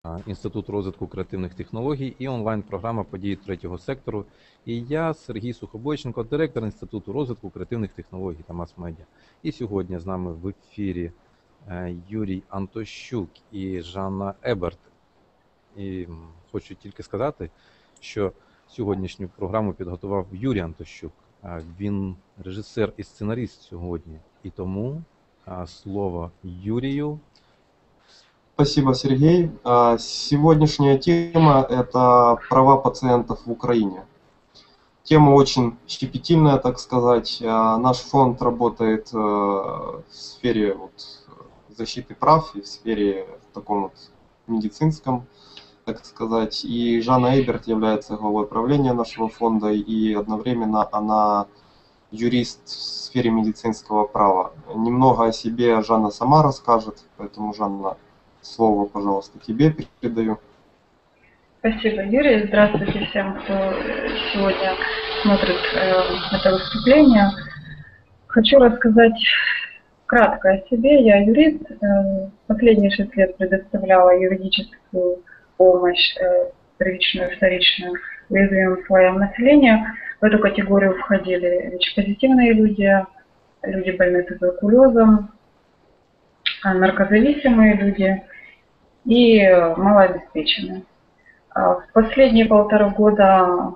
Інститут розвитку креативних технологій і онлайн-програма події третього сектору. І я, Сергій Сухобойченко, директор Інституту розвитку креативних технологій та мас-медіа. І сьогодні з нами в ефірі Юрій Антощук і Жанна Еберт. І хочу тільки сказати, що сьогоднішню програму підготував Юрій Антощук. Він режисер і сценаріст сьогодні. І тому слово Юрію. Спасибо, Сергей. Сегодняшняя тема – это права пациентов в Украине. Тема очень щепетильная, так сказать. Наш фонд работает в сфере защиты прав и в сфере таком медицинском, так сказать. И Жанна Эйберт является главой правления нашего фонда, и одновременно она юрист в сфере медицинского права. Немного о себе Жанна сама расскажет, поэтому, Жанна, слово, пожалуйста, тебе передаю. Спасибо, Юрий. Здравствуйте всем, кто сегодня смотрит это выступление. Хочу рассказать кратко о себе. Я юрист. Последние 6 лет предоставляла юридическую помощь, первичную, вторичную, уязвимым слоям населения. В эту категорию входили ВИЧ-позитивные люди, люди больные туберкулезом, наркозависимые люди и малообеспеченные. В последние 1,5 года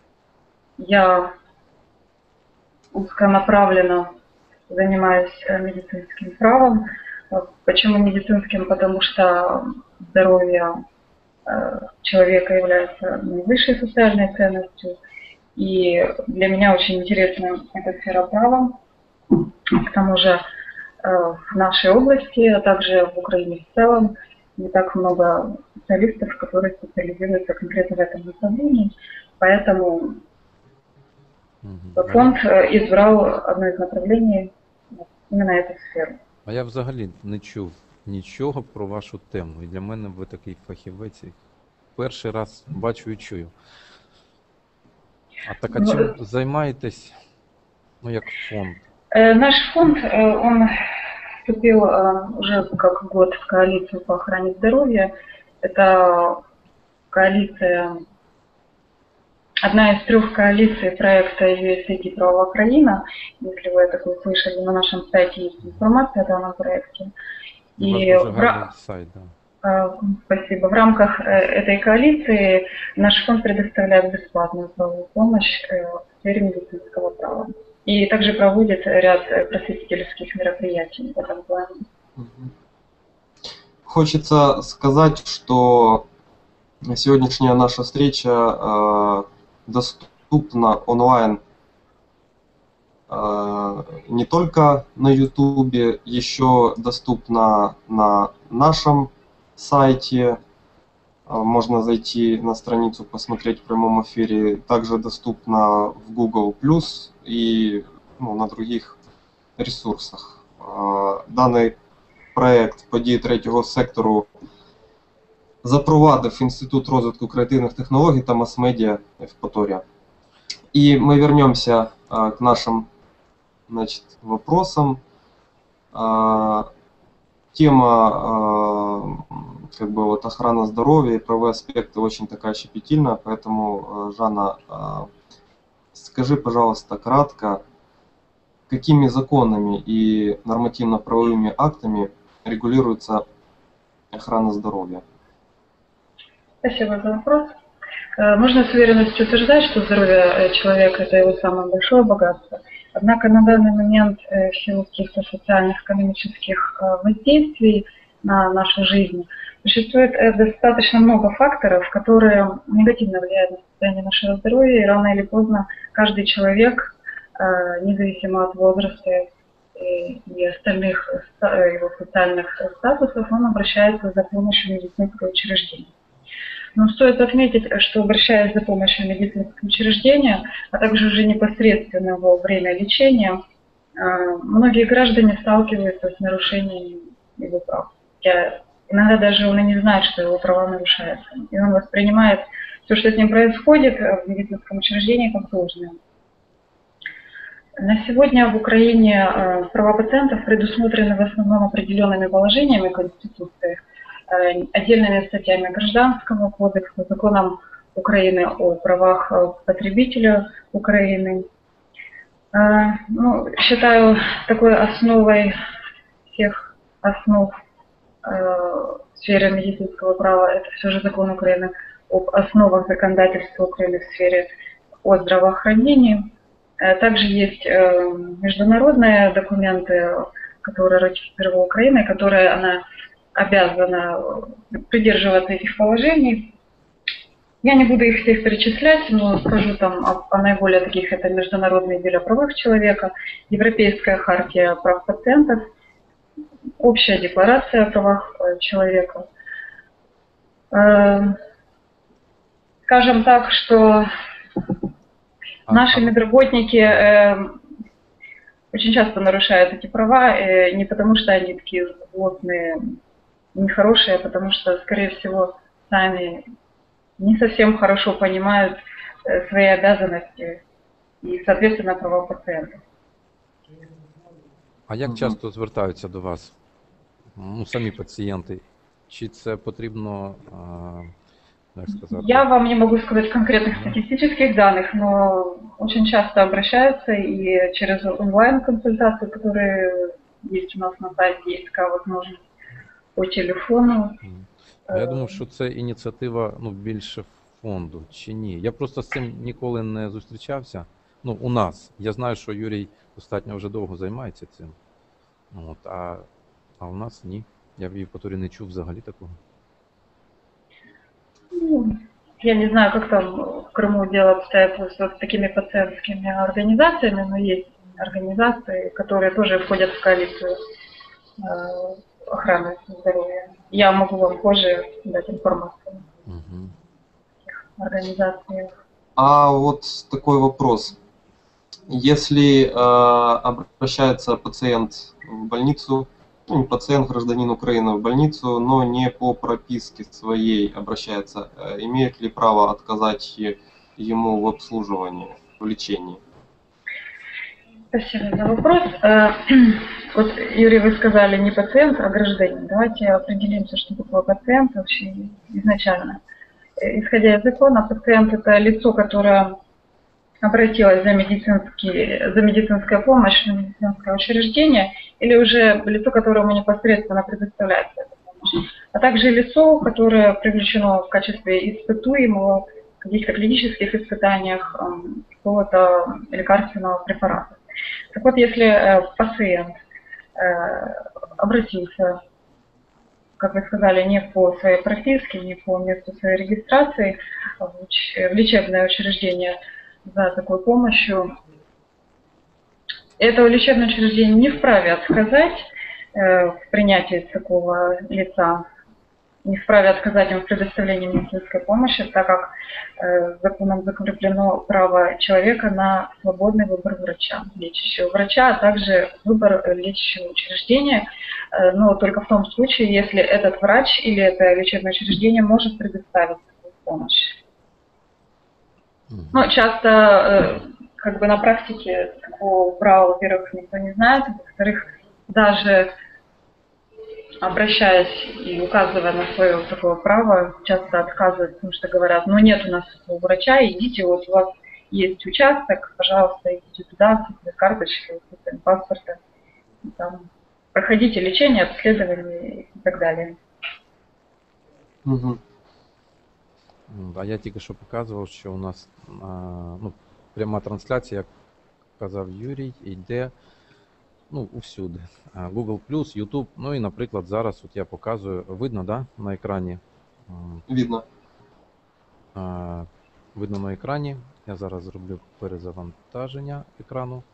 я узконаправленно занимаюсь медицинским правом. Почему медицинским? Потому что здоровье человека является наивысшей социальной ценностью. И для меня очень интересна эта сфера права. К тому же в нашей области, а также в Украине в целом, не так много специалистов, которые специализируются конкретно в этом направлении. Поэтому фонд избрал одно из направлений именно эту сферу. А я взагалі не чув нічого про вашу тему. І для мене ви такий фахівець. Перший раз бачу і чую. А так, а чим займаєтесь, як фонд? Наш фонд, он вступил уже как год в коалицию по охране здоровья. Это коалиция, одна из 3 коалиций проекта USAID «Права Украина». Если вы это услышали, на нашем сайте есть информация о данном проекте. И сайт, да. Спасибо. В рамках этой коалиции наш фонд предоставляет бесплатную правовую помощь в сфере медицинского права. И также проводит ряд просветительских мероприятий в этом плане. Хочется сказать, что сегодняшняя наша встреча доступна онлайн не только на YouTube, еще доступна на нашем сайте. Можно зайти на страницу, посмотреть в прямом эфире. Также доступна в Google+, и на других ресурсах. Даний проект події третього сектору запровадив Інститут розвитку креативних технологій та мас-медіа Евпаторія. И мы вернемся к нашим вопросам. Тема охрана здоровья и правовые аспекты очень такая щепетильная, поэтому, Жанна, скажи, пожалуйста, кратко, какими законами и нормативно-правовыми актами регулируется охрана здоровья? Спасибо за вопрос. Можно с уверенностью утверждать, что здоровье человека – это его самое большое богатство. Однако на данный момент в силу каких-то социальных, экономических воздействий на нашу жизнь существует достаточно много факторов, которые негативно влияют на состояние нашего здоровья, и рано или поздно каждый человек, независимо от возраста и остальных его социальных статусов, он обращается за помощью в медицинское учреждение. Но стоит отметить, что обращаясь за помощью в медицинское учреждение, а также уже непосредственно во время лечения, многие граждане сталкиваются с нарушением его прав. Иногда даже он и не знает, что его права нарушаются. И он воспринимает все, что с ним происходит в медицинском учреждении, как должное. На сегодня в Украине права пациентов предусмотрены в основном определенными положениями Конституции. отдельными статьями Гражданского кодекса, законом Украины о правах потребителя Украины. Ну, считаю такой основой всех основ в сфере медицинского права это все же закон Украины об основах законодательства Украины в сфере о здравоохранении. Также есть международные документы, которые ратифицировала Украина, которые она обязана придерживаться этих положений. Я не буду их всех перечислять, но скажу там о наиболее таких. Это Международный дело о правах человека, Европейская хартия прав пациентов, Общая декларация о правах человека. Скажем так, что наши медработники очень часто нарушают эти права, не потому что они такие злостные, нехорошие, а потому что, скорее всего, сами не совсем хорошо понимают свои обязанности и, соответственно, права пациентов. А як часто звертаються до вас, ну, самі пацієнти? Чи це потрібно, як сказати? Я вам не могу сказать конкретных статистических данных, но очень часто обращаются и через онлайн-консультации, которые есть у нас на сайте, есть такая возможность по телефону. А я думав, що це ініціатива, ну, більше фонду, чи ні? Я просто з цим ніколи не зустрічався. Ну, у нас. Я знаю, що Юрій достатньо вже довго займається цим. От, а у нас ні. Я в Євпаторії не чув взагалі такого. Ну, я не знаю, как там в Крыму дело обстоят с такими пациентскими организациями, но есть организации, которые тоже входят в коалицию охраны здоровья. Я могу вам позже дать информацию о этих организациях. А вот такой вопрос. Если обращается пациент в больницу, ну, не пациент, гражданин Украины в больницу, но не по прописке своей обращается, имеет ли право отказать ему в обслуживании, в лечении? Спасибо за вопрос. Вот, Юрий, вы сказали не пациент, а гражданин. Давайте определимся, что такое пациент вообще изначально. Исходя из закона, пациент – это лицо, которое обратилось за медицинской помощью в медицинское учреждение, или уже лицо, которому непосредственно предоставляется эта помощь, а также лицо, которое привлечено в качестве испытуемого в каких-то клинических испытаниях какого-то лекарственного препарата. Так вот, если пациент обратился, как вы сказали, не по своей прописке, не по месту своей регистрации в лечебное учреждение за такой помощью, это лечебное учреждение не вправе отказать в принятии такого лица, не вправе отказать им в предоставлении медицинской помощи, так как законом закреплено право человека на свободный выбор врача, лечащего врача, а также выбор лечащего учреждения, но только в том случае, если этот врач или это лечебное учреждение может предоставить такую помощь. Но часто как бы на практике такого права, во-первых, никто не знает, во-вторых, даже обращаясь и указывая на свое такое право, часто отказывают, потому что говорят, ну нет у нас такого врача, идите, вот у вас есть участок, пожалуйста, идите туда, с этой карточкой, с этим паспортом, там, проходите лечение, обследование и так далее. Угу. А я тільки що показував, що у нас ну, пряма трансляція, як казав Юрій, йде ну, усюди. Google+, YouTube, ну і, наприклад, зараз от я показую, видно, да, на екрані? Видно. Видно на екрані. Я зараз зроблю перезавантаження екрану.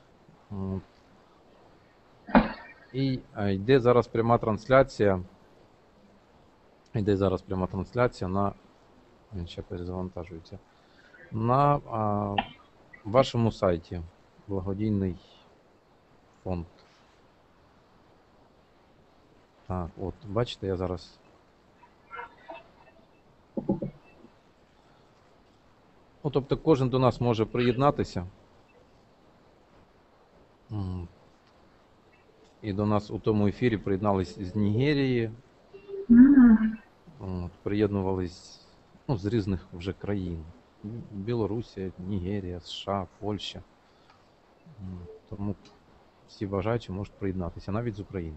І йде зараз пряма трансляція. Йде зараз пряма трансляція на... Він ще перезавантажується. На вашому сайті. Благодійний фонд. Так, от, бачите, я зараз... Ну, тобто кожен до нас може приєднатися. І до нас у тому ефірі приєднались з Нігерії, От, приєднувались з різних вже країн. Білорусія, Нігерія, США, Польща. Тому всі бажаючі можуть приєднатися, навіть з України.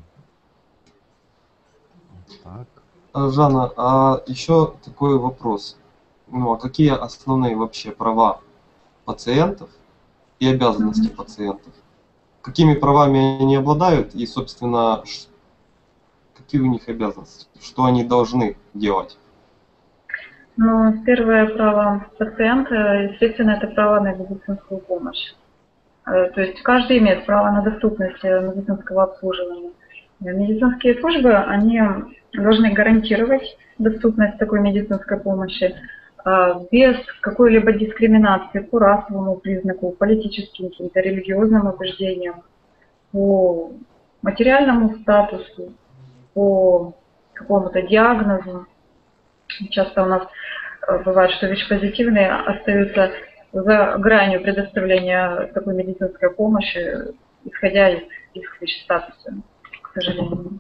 Так. Жанна, а еще такой вопрос. Ну, а какие основные вообще права пациентов и обязанности пациентов? Какими правами они обладают и, собственно, какие у них обязанности? Что они должны делать? Ну, первое право пациента, естественно, это право на медицинскую помощь. То есть каждый имеет право на доступность медицинского обслуживания. Медицинские службы, они должны гарантировать доступность такой медицинской помощи без какой-либо дискриминации по расовому признаку, политическим каким-то религиозным убеждениям, по материальному статусу, по какому-то диагнозу. Часто у нас бывает, что ВИЧ-позитивные остаются за гранью предоставления такой медицинской помощи, исходя из их ВИЧ-статуса, к сожалению.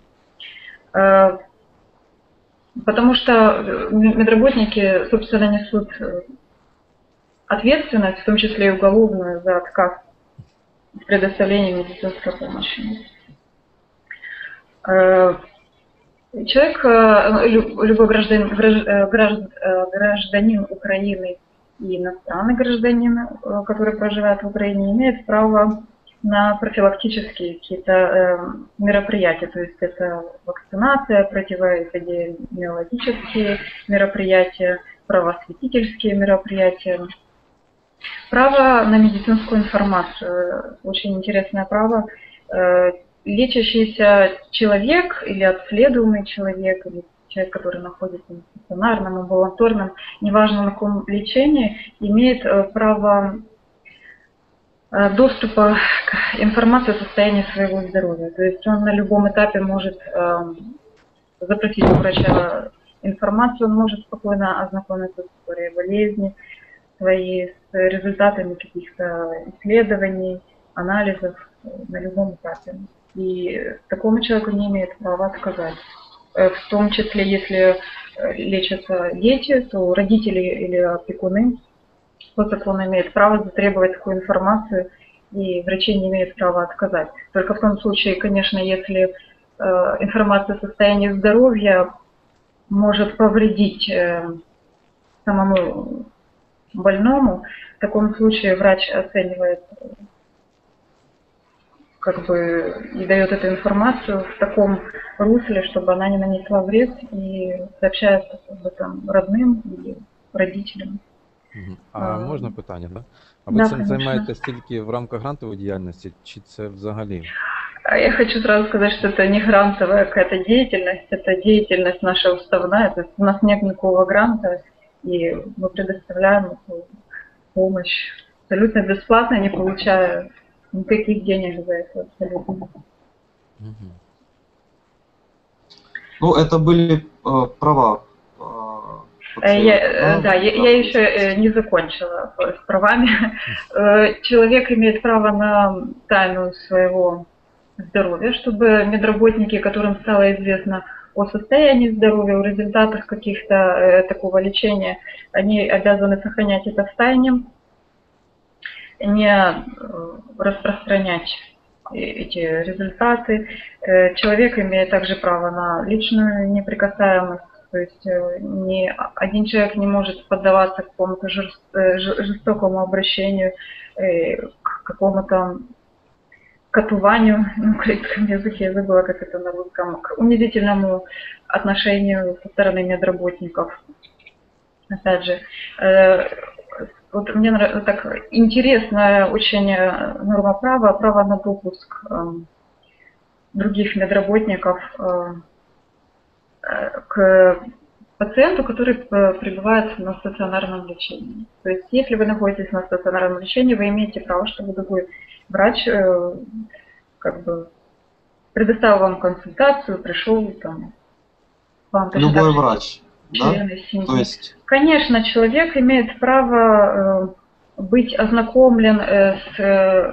Потому что медработники, собственно, несут ответственность, в том числе и уголовную, за отказ в предоставлении медицинской помощи. Человек, любой гражданин Украины и иностранный гражданин, который проживает в Украине, имеет право на профилактические какие-то мероприятия, то есть это вакцинация, противоэпидемиологические мероприятия, правоосветительские мероприятия. Право на медицинскую информацию, очень интересное право. Лечащийся человек или обследуемый человек, или человек, который находится на стационарном, амбулаторном, неважно на каком лечении, имеет право доступа к информации о состоянии своего здоровья. То есть он на любом этапе может запросить у врача информацию, он может спокойно ознакомиться с историей болезни своей, с результатами каких-то исследований, анализов на любом этапе. И такому человеку не имеет права отказать. В том числе, если лечатся дети, то родители или опекуны по закону имеют право затребовать такую информацию, и врачи не имеют права отказать. Только в том случае, конечно, если информация о состоянии здоровья может повредить самому больному, в таком случае врач оценивает и дает эту информацию в таком русле, чтобы она не нанесла вред, и сообщает об этом родным или родителям. А можна питання, да? А ви Да, цим конечно. займаєтесь тільки в рамках грантової діяльності, чи це взагалі? Я хочу сразу сказать, что это не грантовая какая-то деятельность, это деятельность наша уставная, то есть у нас нет никакого гранта, и мы предоставляем эту помощь абсолютно бесплатно, не получая никаких денег за это абсолютно. Угу. Ну, это были права пациента. Я еще не закончила с правами. Человек имеет право на тайну своего здоровья, чтобы медработники, которым стало известно о состоянии здоровья, о результатах каких-то такого лечения, они обязаны сохранять это в тайне, не распространять эти результаты. Человек имеет также право на личную неприкасаемость, то есть ни один человек не может поддаваться какому-то жестокому обращению, к какому-то катуванию на украинском языке, я забыла, как это на русском, к унизительному отношению со стороны медработников. Опять же, вот мне нравится так интересная очень норма права, право на допуск других медработников к пациенту, который пребывает на стационарном лечении. То есть, если вы находитесь на стационарном лечении, вы имеете право, чтобы другой врач предоставил вам консультацию, пришел там, вам Любой врач, да? Семьи. То есть... Конечно, человек имеет право быть ознакомлен с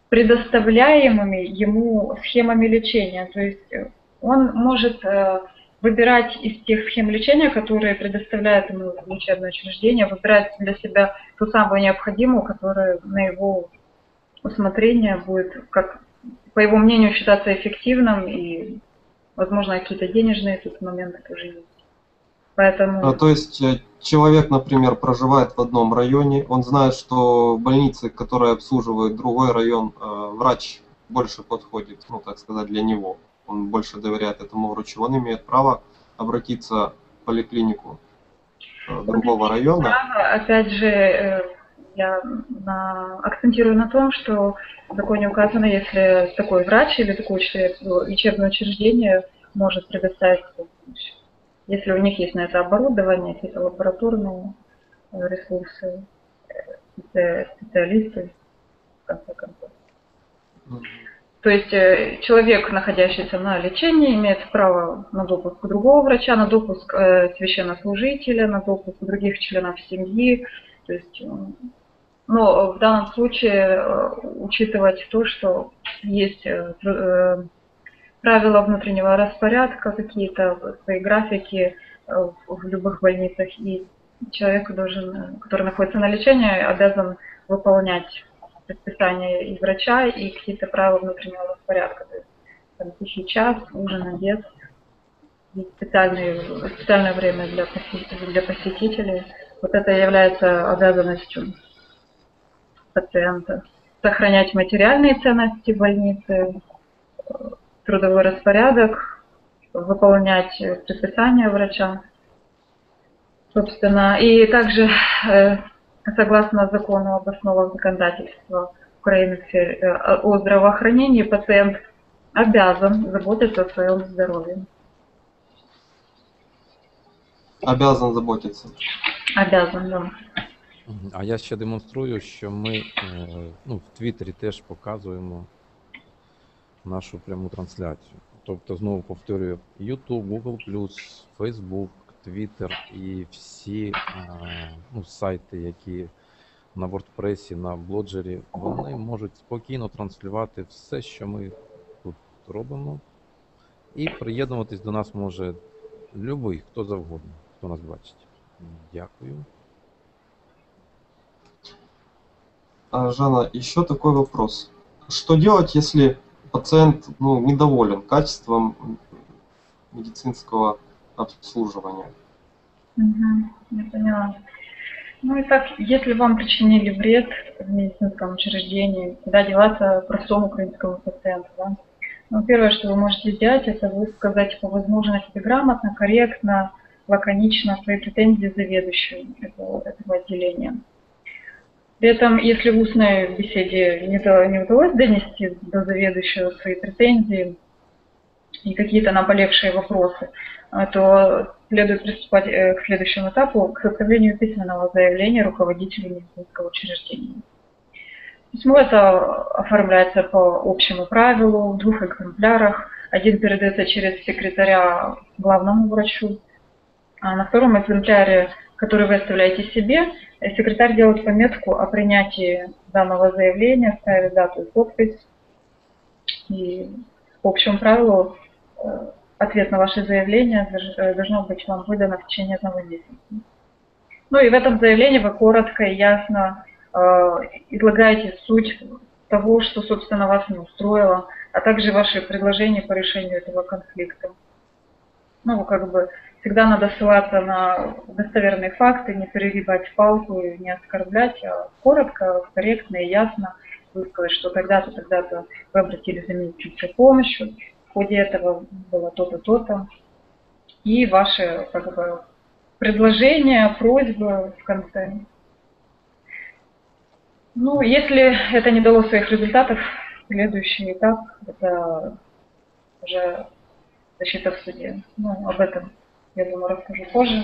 предоставляемыми ему схемами лечения. То есть он может выбирать из тех схем лечения, которые предоставляет ему лечебное учреждение, выбирать для себя ту самую необходимую, которая на его усмотрение будет, как, по его мнению, считаться эффективным, и, возможно, какие-то денежные тут моменты тоже есть. Поэтому... То есть человек, например, проживает в одном районе, он знает, что в больнице, которая обслуживает другой район, врач больше подходит, ну, так сказать, для него. Он больше доверяет этому врачу. Он имеет право обратиться в поликлинику другого района. Право, опять же, я акцентирую на том, что в законе указано, если такой врач или такое лечебное учреждение может предоставить помощь. Если у них есть на это оборудование, какие-то лабораторные ресурсы, специалисты, в конце концов. То есть человек, находящийся на лечении, имеет право на допуск другого врача, на допуск священнослужителя, на допуск других членов семьи. То есть, но в данном случае учитывать то, что есть правила внутреннего распорядка, какие-то свои графики в любых больницах, и человек должен, который находится на лечении, обязан выполнять предписания и врача, и какие-то правила внутреннего распорядка. То есть там, тихий час, ужин, обед, специальное время для посетителей. Вот это является обязанностью пациента. Сохранять материальные ценности больницы, трудовой распорядок, выполнять предписания врача. Собственно, и также согласно закону об основах законодательства Украины о здравоохранении, пациент обязан заботиться о своем здоровье. Обязан заботиться. Обязан, да. А я ще демонструю, що ми в Твіттері теж показуємо нашу пряму трансляцію. Тобто, знову повторюю, YouTube, Google+, Facebook, Twitter і всі сайти, які на WordPress, на блоджері, вони можуть спокійно транслювати все, що ми тут робимо. І приєднуватись до нас може любий, хто завгодно, хто нас бачить. Дякую. Жанна, еще такой вопрос. Что делать, если пациент недоволен качеством медицинского обслуживания? Я поняла. Ну и так, если вам причинили вред в медицинском учреждении, куда деваться простому украинскому пациенту, да? Ну, первое, что вы можете сделать, это высказать по возможности грамотно, корректно, лаконично свои претензии заведующему этого отделения. При этом, если в устной беседе не удалось донести до заведующего свои претензии и какие-то наболевшие вопросы, то следует приступать к следующему этапу, к составлению письменного заявления руководителю медицинского учреждения. Письмо это оформляется по общему правилу в 2 экземплярах. Один передается через секретаря главному врачу, а на 2-м экземпляре, который вы оставляете себе, секретарь делает пометку о принятии данного заявления, ставит дату и подпись. И по общему правилу ответ на ваше заявление должно быть вам выдано в течение 1 месяца. Ну и в этом заявлении вы коротко и ясно излагаете суть того, что, собственно, вас не устроило, а также ваши предложения по решению этого конфликта. Ну, как бы всегда надо ссылаться на достоверные факты, не перегибать палку, не оскорблять, а коротко, корректно и ясно высказать, что тогда-то, тогда-то вы обратились за медицинской помощью, в ходе этого было то-то, то-то. И ваши предложения, просьбы в конце. Ну, если это не дало своих результатов, следующий этап – это уже защита в суде. Ну, об этом, я думаю, расскажу позже.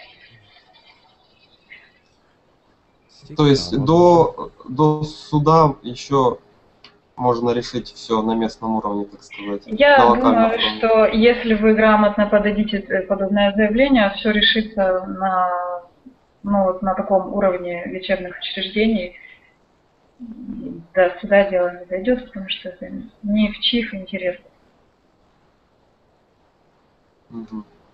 То есть до суда еще можно решить все на местном уровне, так сказать. Я на думаю, уровне. что если вы грамотно подадите подобное заявление, все решится на таком уровне лечебных учреждений. До суда дело не дойдет, потому что это не в чьих интересах.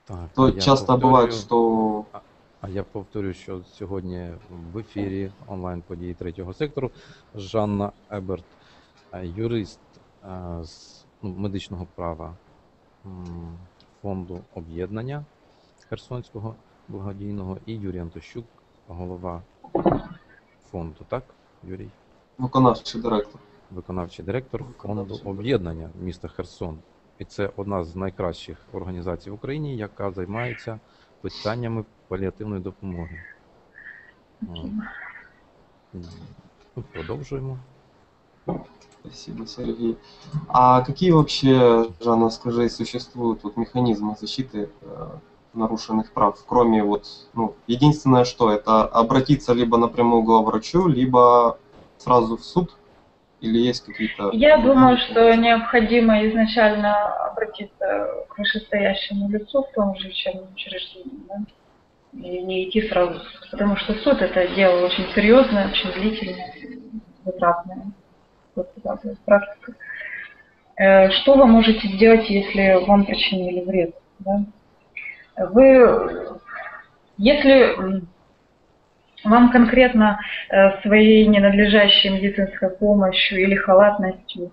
Так, То часто бывает, что... А я повторю, що сьогодні в ефірі онлайн-події третього сектору Жанна Еберт, юрист з медичного права фонду об'єднання Херсонського благодійного, і Юрій Антощук, голова фонду, так, Юрій? Виконавчий директор. Виконавчий директор фонду об'єднання міста Херсон. І це одна з найкращих організацій в Україні, яка займається питаннями паліативної допомоги. Продовжуємо. Спасибо, Сергей. А какие вообще, Жанна, скажи, существуют вот механизмы защиты нарушенных прав, кроме вот, единственное, что это обратиться либо напрямую к главврачу, либо сразу в суд, или есть какие-то... Я думаю, что необходимо изначально обратиться к вышестоящему лицу в том же учебном учреждении, да? И не идти сразу в суд, потому что суд это дело очень серьезное, очень длительное, затратное. Практика. Что вы можете сделать, если вам причинили вред? Да? Если вам конкретно своей ненадлежащей медицинской помощью или халатностью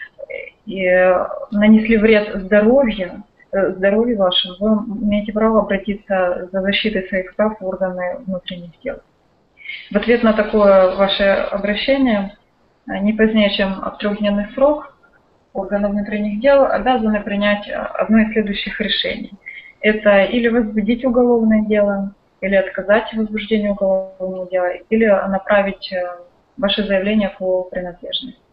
нанесли вред здоровью вашему, вы имеете право обратиться за защитой своих прав в органы внутренних дел. В ответ на такое ваше обращение не позднее, чем в 3-дневный срок, органы внутренних дел обязаны принять одно из следующих решений. Это или возбудить уголовное дело, или отказать в возбуждении уголовного дела, или направить ваше заявление по принадлежности.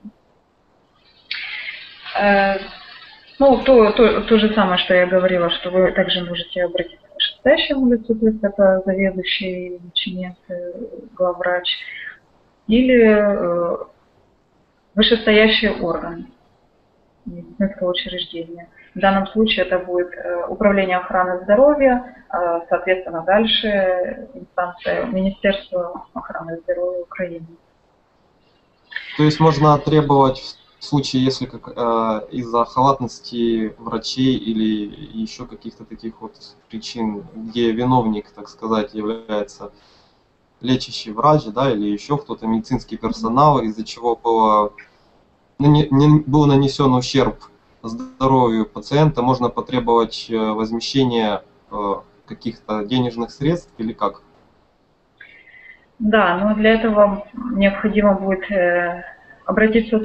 То же самое, что я говорила, что вы также можете обратиться к вышестоящему лицу, то есть это заведующий, ученик, главврач, или вышестоящий орган медицинского учреждения. В данном случае это будет Управление охраны здоровья, соответственно, дальше инстанция Министерства охраны здоровья Украины. То есть можно требовать в случае, если из-за халатности врачей или еще каких-то таких вот причин, где виновник, так сказать, является лечащий врач, да, или еще кто-то, медицинский персонал, из-за чего был нанесен ущерб здоровью пациента, можно потребовать возмещения каких-то денежных средств или как? Да, но для этого необходимо будет обратиться в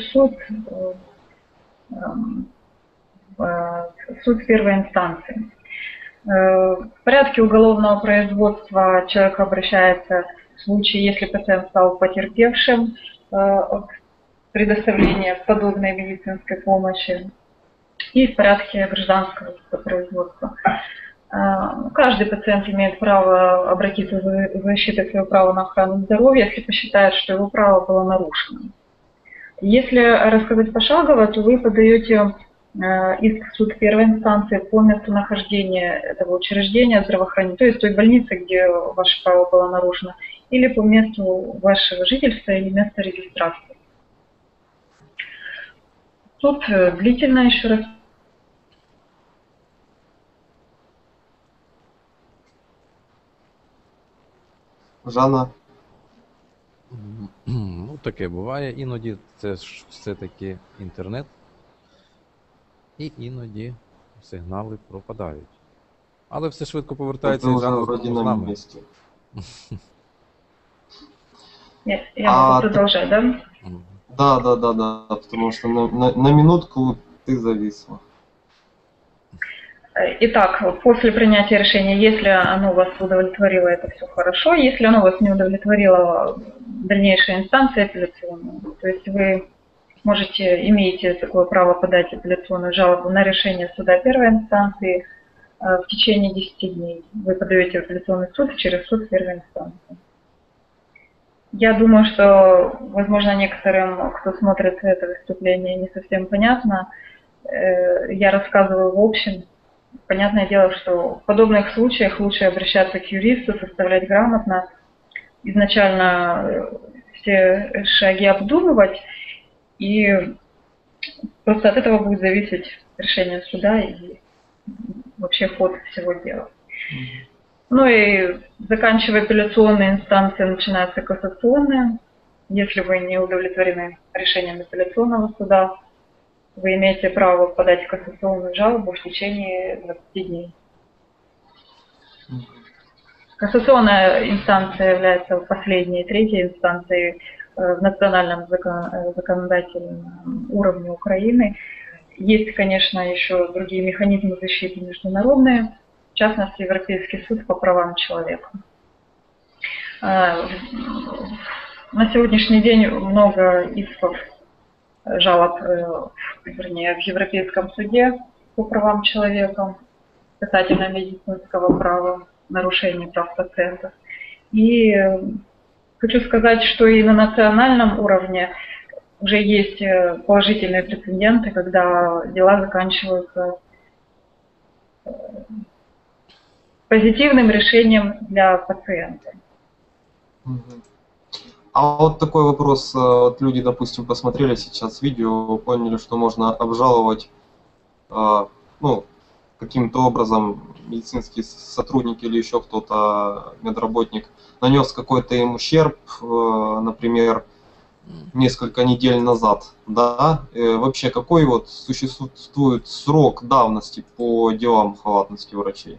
суд первой инстанции. В порядке уголовного производства человек обращается в случае, если пациент стал потерпевшим от предоставления подобной медицинской помощи, и в порядке гражданского производства. Каждый пациент имеет право обратиться за защитой своего права на охрану здоровья, если посчитает, что его право было нарушено. Если рассказать пошагово, то вы подаете иск в суд первой инстанции по месту нахождения этого учреждения здравоохранения, то есть той больницы, где ваше право было нарушено, или по месту вашего жительства или места регистрации. Суд длительно, еще раз. Жанна? Ну, таке буває. Іноді це ж все-таки інтернет. І іноді сигнали пропадають. Але все швидко повертається і Жанна знову з нами. Я могу продолжать, да? Да, потому что на минутку ты зависла. Итак, после принятия решения, если оно вас удовлетворило, это все хорошо. Если оно вас не удовлетворило, дальнейшая инстанция апелляционная, то есть вы имеете такое право подать апелляционную жалобу на решение суда первой инстанции в течение 10 дней. Вы подаете в апелляционный суд через суд первой инстанции. Я думаю, что, возможно, некоторым, кто смотрит это выступление, не совсем понятно. Я рассказываю в общем. Понятное дело, что в подобных случаях лучше обращаться к юристу, составлять грамотно, изначально все шаги обдумывать, и просто от этого будет зависеть решение суда и вообще ход всего дела. Ну и заканчивая апелляционные инстанции, начинается кассационная. Если вы не удовлетворены решением апелляционного суда, вы имеете право подать кассационную жалобу в течение 20 дней. Кассационная инстанция является последней, третьей инстанцией в национальном законодательном уровне Украины. Есть, конечно, еще другие механизмы защиты международные, в частности, Европейский суд по правам человека. На сегодняшний день много исков, жалоб, вернее, в Европейском суде по правам человека касательно медицинского права, нарушений прав пациентов. И хочу сказать, что и на национальном уровне уже есть положительные прецеденты, когда дела заканчиваются позитивным решением для пациента. А вот такой вопрос. Вот люди, допустим, посмотрели сейчас видео, поняли, что можно обжаловать, ну, каким-то образом медицинский сотрудник или еще кто-то, медработник, нанес какой-то им ущерб, например, несколько недель назад, да? Вообще, какой вот существует срок давности по делам халатности врачей?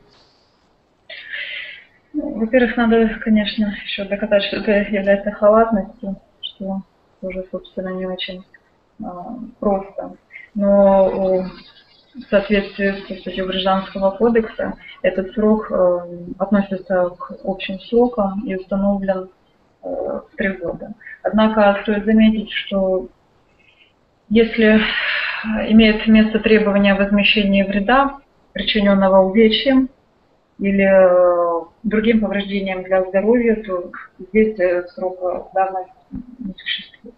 Во-первых, надо, конечно, еще доказать, что это является халатностью, что тоже, собственно, не очень просто. Но в соответствии с статьей Гражданского кодекса этот срок относится к общим срокам и установлен в 3 года. Однако стоит заметить, что если имеет место требование о возмещении вреда, причиненного увечьем или другим повреждением для здоровья, то здесь срока давности не существует.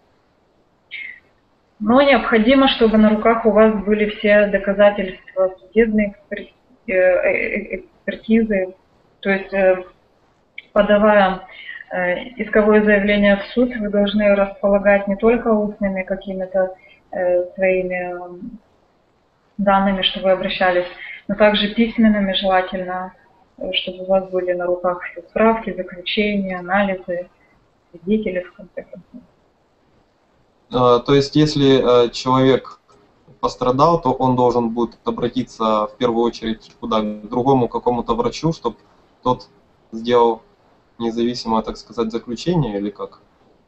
Но необходимо, чтобы на руках у вас были все доказательства судебной экспертизы, то есть подавая исковое заявление в суд, вы должны располагать не только устными какими-то своими данными, что вы обращались, но также письменными желательно, чтобы у вас были на руках все справки, заключения, анализы, свидетели, в конце концов. То есть, если человек пострадал, то он должен будет обратиться в первую очередь куда? К другому какому-то врачу, чтобы тот сделал независимое, так сказать, заключение или как?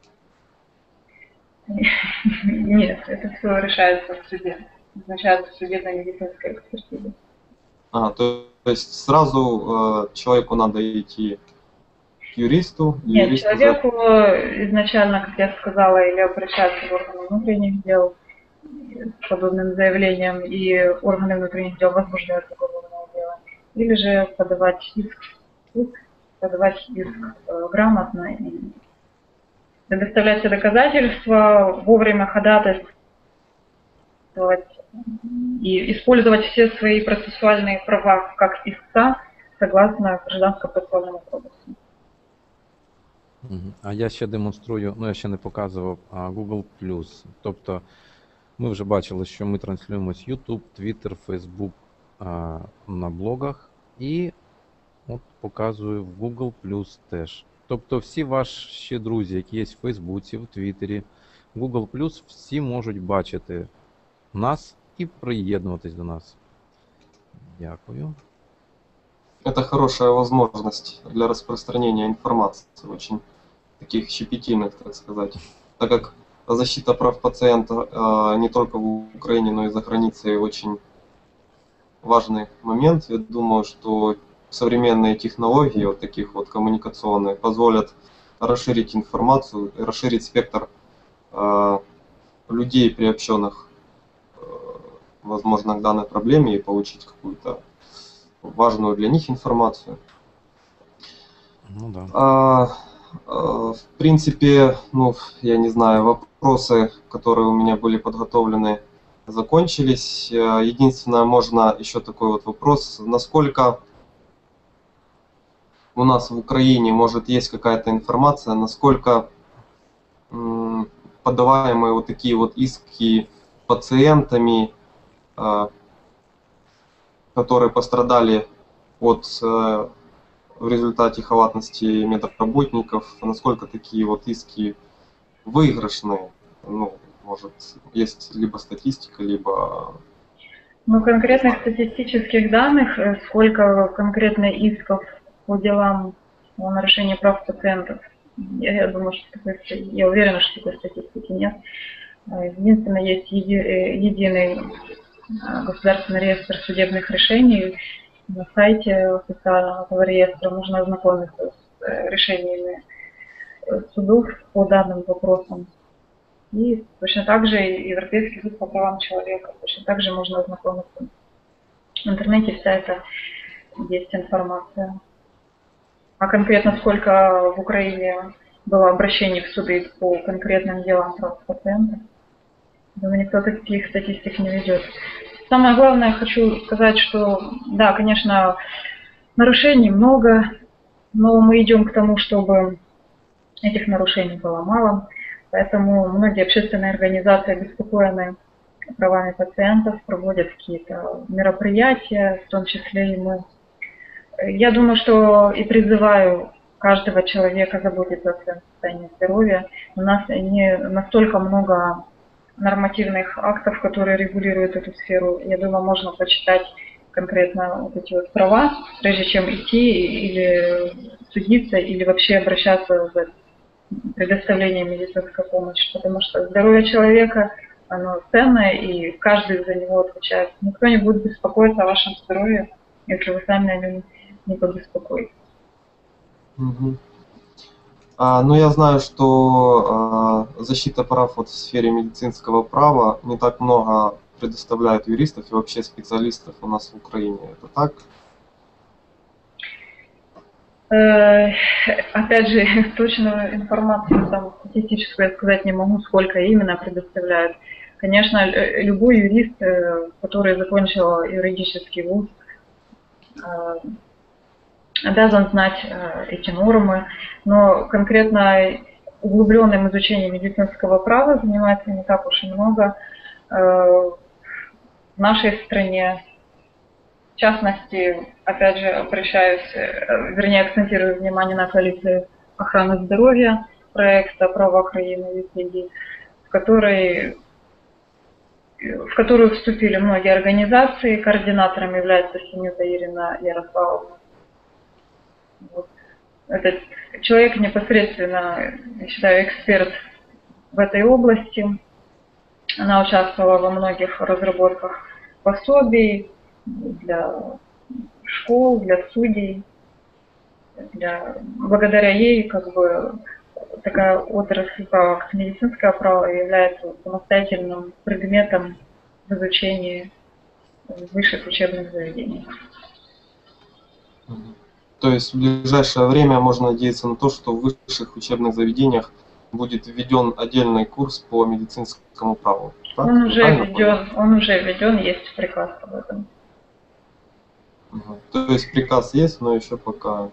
Нет, это все решается в суде. Назначается судебно-медицинская экспертиза. То есть сразу человеку надо идти к юристу? Нет, человеку изначально, как я сказала, или обращаться в органы внутренних дел с подобным заявлением, и органы внутренних дел возбуждают уголовное дело, или же подавать иск в суд, грамотно и предоставлять все доказательства, вовремя ходатайствовать и использовать все свои процессуальные права как истца согласно Граждансько-процесуальному кодексу. А я ще демонструю, ну я ще не показував, Google+. Тобто ми вже бачили, що ми транслюємось YouTube, Twitter, Facebook на блогах і от показую в Google+, теж. Тобто всі ваші друзі, які є в Фейсбуці, в Твіттері, Google+, всі можуть бачити нас і приєднуватись до нас. Дякую. Это хорошая возможность для распространения информации, очень таких щепетильных, так сказать. Так как защита прав пациента не только в Украине, но и за границей очень важный момент. Я думаю, что современные технологии, вот таких вот коммуникационные, позволят расширить информацию, расширить спектр людей, приобщенных, возможно, к данной проблеме и получить какую-то важную для них информацию. Ну да. В принципе, ну, я не знаю, вопросы, которые у меня были подготовлены, закончились. Единственное, можно еще такой вот вопрос, насколько у нас в Украине, может, есть какая-то информация, насколько подаваемые вот такие вот иски пациентами которые пострадали в результате халатности медработников, насколько такие вот иски выигрышные? Ну, может, есть либо статистика, либо... Ну, конкретных статистических данных, сколько конкретно исков по делам о нарушении прав пациентов, я думаю, что я уверена, что такой статистики нет. Единственное, есть единый государственный реестр судебных решений. На сайте официального этого реестра можно ознакомиться с решениями судов по данным вопросам. И точно так же Европейский суд по правам человека, точно так же можно ознакомиться. В интернете вся эта есть информация. А конкретно сколько в Украине было обращений в суды по конкретным делам прав пациентов, думаю, никто таких статистик не ведет. Самое главное, хочу сказать, что да, конечно, нарушений много, но мы идем к тому, чтобы этих нарушений было мало. Поэтому многие общественные организации, обеспокоенные правами пациентов, проводят какие-то мероприятия, в том числе и мы. Я думаю, что и призываю каждого человека заботиться о своем состоянии здоровья. У нас не настолько много нормативных актов, которые регулируют эту сферу. Я думаю, можно почитать конкретно вот эти вот права, прежде чем идти или судиться, или вообще обращаться за предоставлением медицинской помощи, потому что здоровье человека, оно ценное, и каждый за него отвечает. Никто не будет беспокоиться о вашем здоровье, если вы сами о нем не побеспокоитесь. Ну, я знаю, что защита прав в сфере медицинского права не так много предоставляют юристов и вообще специалистов у нас в Украине. Это так? Опять же, точную информацию там, статистическую я сказать не могу, сколько именно предоставляют. Конечно, любой юрист, который закончил юридический вуз, обязан знать эти нормы, но конкретно углубленным изучением медицинского права занимается не так уж и много. В нашей стране, в частности, опять же, акцентирую внимание на коалиции охраны здоровья проекта «Право Украины ЮСИДИ», в которую вступили многие организации. Координатором является Синюта Ирина Ярославовна. Вот. Этот человек непосредственно, я считаю, эксперт в этой области. Она участвовала во многих разработках пособий для школ, для судей. Благодаря ей такая отрасль права, как медицинское право, является самостоятельным предметом в изучении в высших учебных заведениях. То есть в ближайшее время можно надеяться на то, что в высших учебных заведениях будет введен отдельный курс по медицинскому праву. Так? Он уже введен, есть приказ об этом. То есть приказ есть, но еще пока...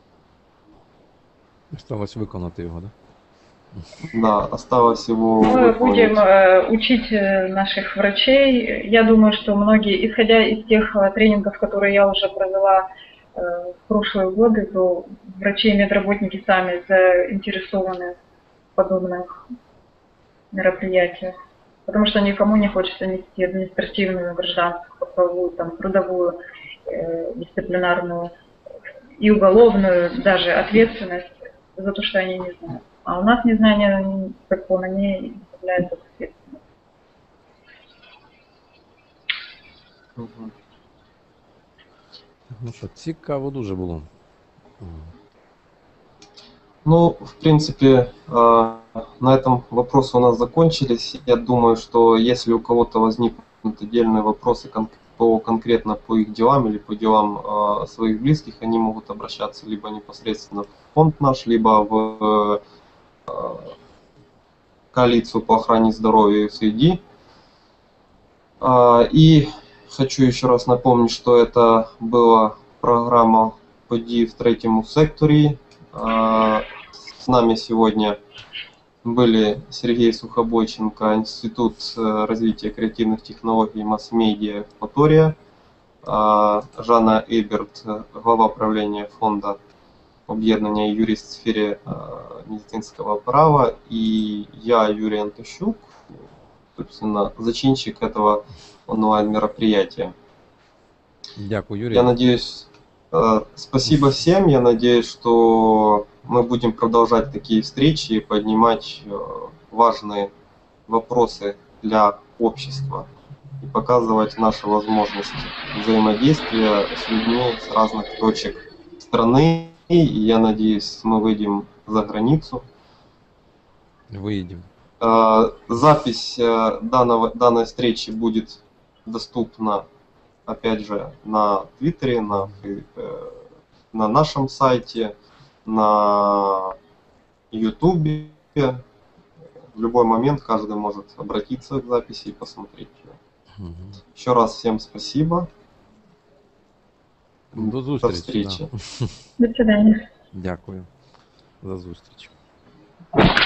Осталось виконати його, да? Да, осталось его... Мы будем учить наших врачей. Я думаю, что многие, исходя из тех тренингов, которые я уже провела в прошлые годы, то врачи и медработники сами заинтересованы в подобных мероприятиях. Потому что никому не хочется нести административную, гражданскую, правовую, трудовую, дисциплинарную и уголовную даже ответственность за то, что они не знают. А у нас незнание закона не является ответственностью. Ну що, цікаво дуже було. Ну, в принципе, на этом вопросы у нас закончились. Я думаю, что если у кого-то возникнут отдельные вопросы конкретно по их делам или по делам своих близких, они могут обращаться либо непосредственно в фонд наш, либо в коалицию по охране здоровья ЮСИДИ. И хочу еще раз напомнить, что это была программа «Події в третьем секторе». С нами сегодня были Сергей Сухобойченко, Институт развития креативных технологий и масс-медиа Евпатория, Жанна Эйберт, глава правления фонда об'єднання юрист в сфере медицинского права, и я, Юрий Антощук, собственно, зачинщик этого онлайн-мероприятия. Дякую, Юрій. Я надеюсь, спасибо всем, я надеюсь, что мы будем продолжать такие встречи и поднимать важные вопросы для общества и показывать наши возможности взаимодействия с людьми с разных точек страны. И я надеюсь, мы выйдем за границу. Виїдемо. Запись данной встречи будет доступна, опять же, на Твиттере, на нашем сайте, на Ютубе. В любой момент каждый может обратиться к записи и посмотреть ее. Мгм. Еще раз всем спасибо. До До зустрічі. встречи. Да. До свидания. Дякую за зустріч.